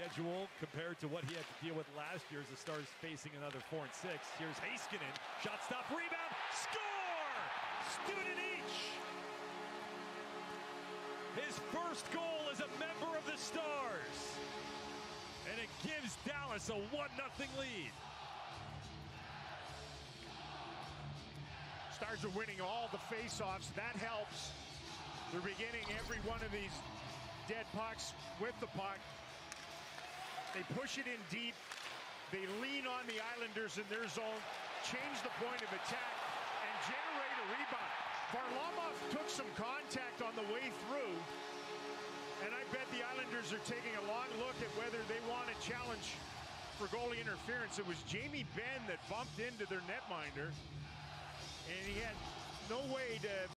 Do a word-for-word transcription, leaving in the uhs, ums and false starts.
schedule compared to what he had to deal with last year as the Stars facing another four and six. Here's Heiskanen, shot stop, rebound, score! Studenic! His first goal as a member of the Stars. And it gives Dallas a one nothing lead. Stars are winning all the face-offs. That helps. They're beginning every one of these dead pucks with the puck. They push it in deep. They lean on the Islanders in their zone, change the point of attack, and generate a rebound. Varlamov took some contact on the way through, and I bet the Islanders are taking a long look at whether they want a challenge for goalie interference. It was Jamie Benn that bumped into their netminder, and he had no way to